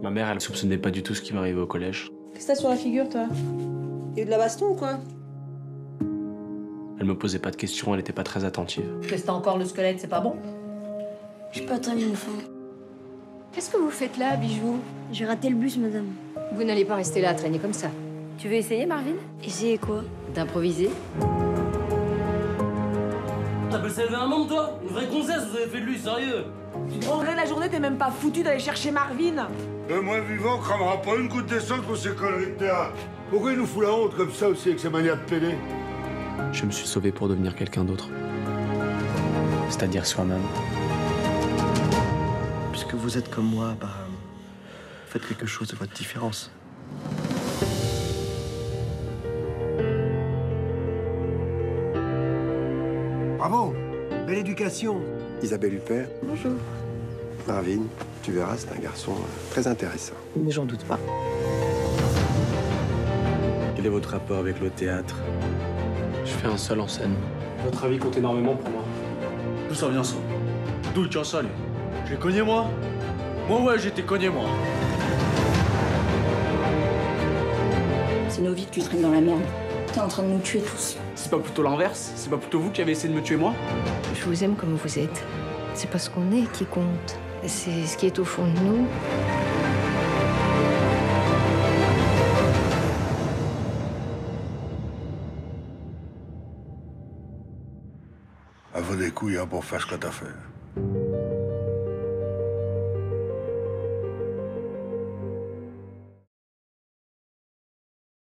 Ma mère, elle soupçonnait pas du tout ce qui m'arrivait au collège. Qu'est-ce que t'as sur la figure, toi? Il y a eu de la baston ou quoi? Elle me posait pas de questions, elle était pas très attentive. Qu'est-ce que t'as encore le squelette, c'est pas bon? J'ai pas tellement faim. Qu'est-ce que vous faites là, Bijou? J'ai raté le bus, madame. Vous n'allez pas rester là à traîner comme ça. Tu veux essayer, Marvin? Essayez quoi? D'improviser? T'appelles ça élever un monde, toi? Une vraie gonzesse, vous avez fait de lui, sérieux? En vrai, la journée, t'es même pas foutu d'aller chercher Marvin. Moi vivant, cramera pas une goutte d'essence pour ces conneries de théâtre. Pourquoi il nous fout la honte comme ça aussi avec ses manières de pédé? Je me suis sauvé pour devenir quelqu'un d'autre. C'est-à-dire soi-même. Puisque vous êtes comme moi, faites quelque chose de votre différence. Bravo! Belle éducation! Isabelle Huppert. Bonjour. Marvin, tu verras, c'est un garçon très intéressant. Mais j'en doute pas. Quel est votre rapport avec le théâtre? Je fais un seul en scène. Votre avis compte énormément pour moi. D'où ça vient, ça? D'où il tient ça, lui? J'ai cogné, moi? Moi, ouais, j'ai été cogné, moi. C'est nos vies que tu traînes dans la merde. T'es en train de nous tuer tous. C'est pas plutôt l'inverse? C'est pas plutôt vous qui avez essayé de me tuer moi? Je vous aime comme vous êtes. C'est pas ce qu'on est qui compte. C'est ce qui est au fond de nous. À vos des couilles, hein, pour faire ce que t'as fait.